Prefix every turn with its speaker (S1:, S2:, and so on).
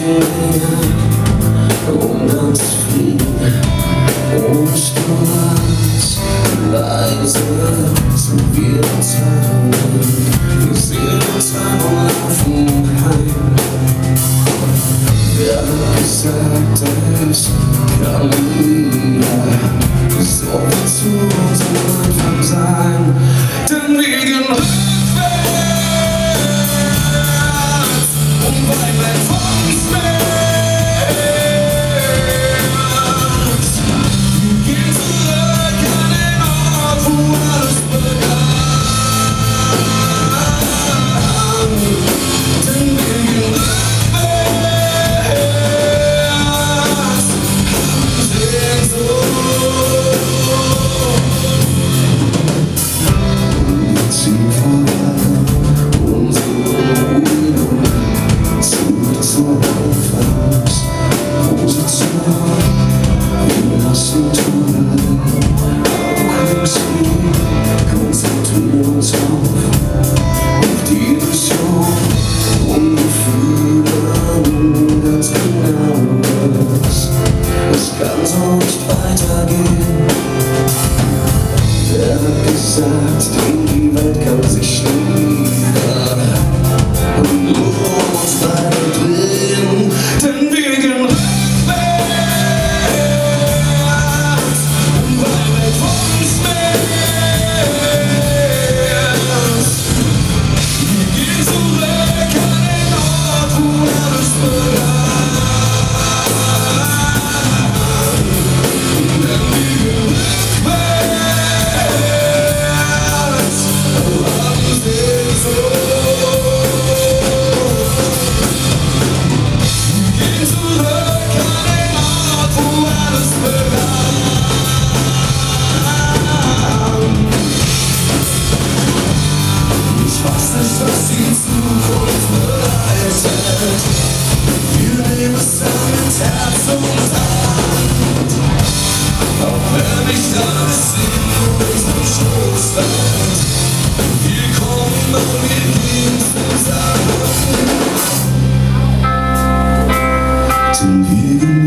S1: um dann zu fliegen, ohne Spaß, leise sind wir uns heim. Wir sehen uns an und laufen heim. Wer hat gesagt, es kann wieder so zu unserem Anfang sein? Denn wir gehen rückwärts und weit weg von Schmerz. Wir gehen zurück an den Ort, wo alles begann. Denn wir gehen rückwärts. Die Welt kann sich nieder und nur uns beide drehen, denn wir gehen rückwärts und weit weg vom Schmerz. Wir gehen zurück an den Ort, wo alles begann, denn wir gehen rückwärts. Denn wir